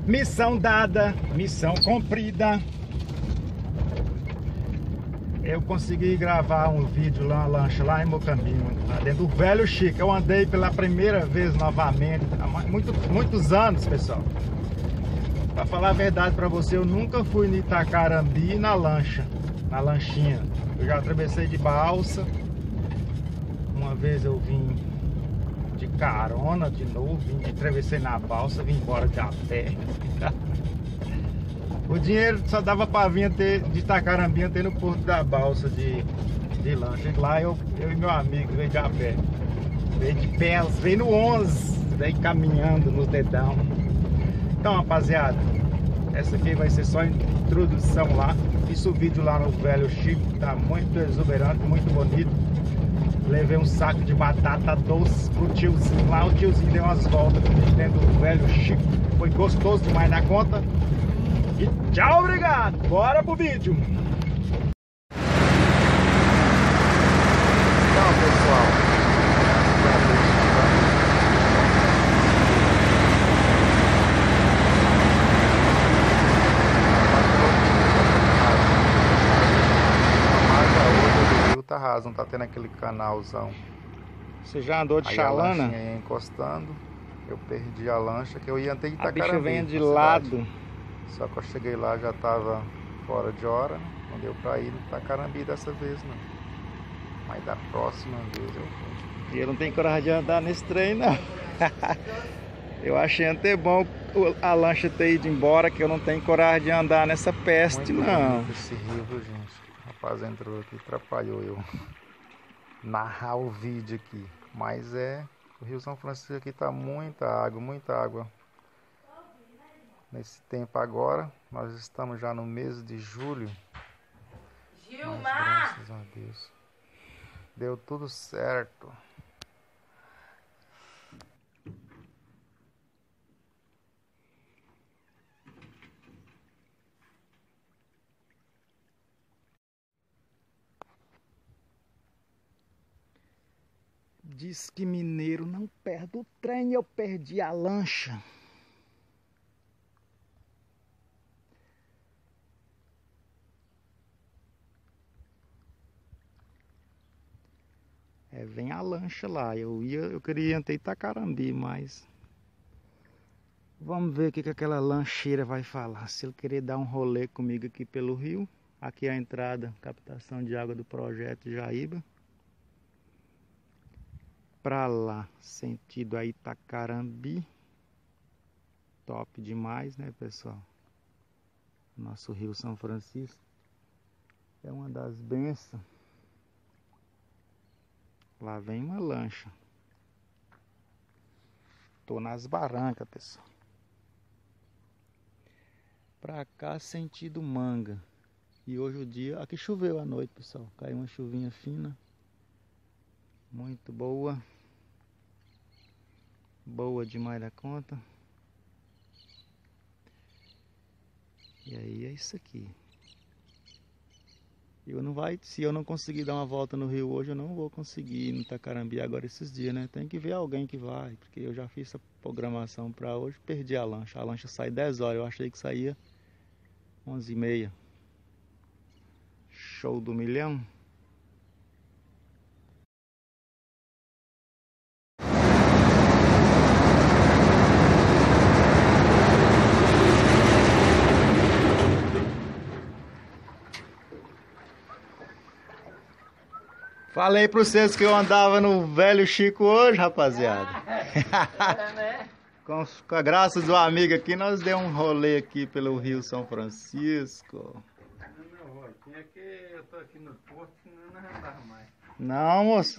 Missão dada, missão cumprida. Eu consegui gravar um vídeo lá, uma lancha lá em Mocambinho, lá dentro do Velho Chico. Eu andei pela primeira vez novamente, há muitos anos, pessoal. Pra falar a verdade pra você, eu nunca fui em Itacarambi na lancha, na lanchinha. Eu já atravessei de balsa. Uma vez eu vim de carona de novo, atravessei na balsa, vim embora de a pé. O dinheiro só dava pra vir de Itacarambi até no Porto da Balsa de lancha. E lá eu e meu amigo veio de a pé. Veio de pé, veio no 11, veio caminhando nos dedão. Então, rapaziada, essa aqui vai ser só a introdução lá. Fiz o vídeo lá no Velho Chico, tá muito exuberante, muito bonito. Levei um saco de batata doce pro tiozinho lá. O tiozinho deu umas voltas dentro do Velho Chico. Foi gostoso demais na conta. E tchau, obrigado. Bora pro vídeo. Então, pessoal, tá raso, não tá tendo aquele canalzão. Você já andou de chalana? A lanchinha ia encostando, eu perdi a lancha, que eu ia até Itacarambi. A bicha vem de lado. Só que eu cheguei lá, já tava fora de hora, não deu pra ir no Itacarambi dessa vez não. Mas da próxima vez eu vou. E eu não tenho coragem de andar nesse trem não. Eu achei até bom a lancha ter ido embora, que eu não tenho coragem de andar nessa peste muito não. Esse rio, viu, gente? O rapaz entrou aqui, atrapalhou eu narrar o vídeo aqui. Mas o Rio São Francisco aqui tá muita água, muita água. Nesse tempo agora, nós estamos já no mês de julho. Gilmar! Mas, graças a Deus, deu tudo certo. Diz que mineiro não perde o trem, eu perdi a lancha. Vem a lancha lá. Eu queria ir até Itacarambi, mas vamos ver o que aquela lancheira vai falar. Se ele querer dar um rolê comigo aqui pelo rio. Aqui é a entrada, captação de água do projeto Jaíba. Pra lá, sentido a Itacarambi. Top demais, né, pessoal? Nosso Rio São Francisco é uma das bênçãos. Lá vem uma lancha. Tô nas barrancas, pessoal. Pra cá, sentido Manga. E hoje o dia... Aqui choveu à noite, pessoal. Caiu uma chuvinha fina. Muito boa. Boa demais da conta. E aí é isso aqui. Se eu não conseguir dar uma volta no rio hoje, eu não vou conseguir ir no Itacarambi agora esses dias, né? Tem que ver alguém que vai, porque eu já fiz essa programação para hoje, perdi a lancha. A lancha sai 10 horas, eu achei que saía 11h30. Show do milhão. Falei para vocês que eu andava no Velho Chico hoje, rapaziada. Com a graça do amigo aqui, nós demos um rolê aqui pelo Rio São Francisco. Não, eu tô aqui no porto, senão não andava mais. Não, moço.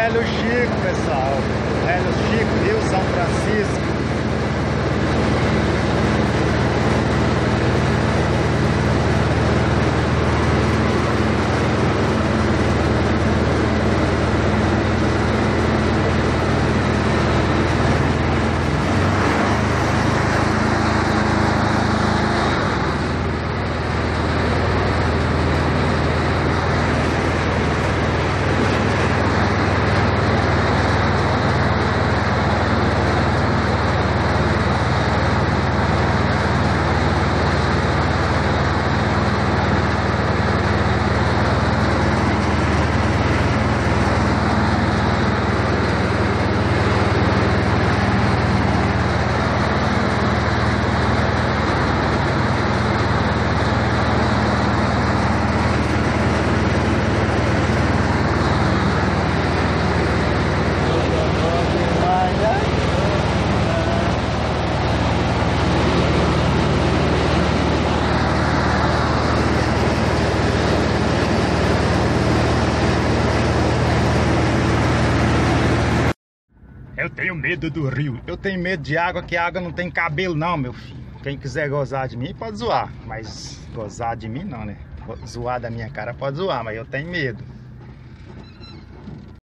Velho Chico, pessoal. Velho Chico, Rio São Francisco. Eu tenho medo do rio. Eu tenho medo de água, que a água não tem cabelo não, meu filho. Quem quiser gozar de mim pode zoar, mas gozar de mim não, né? Zoar da minha cara pode zoar, mas eu tenho medo.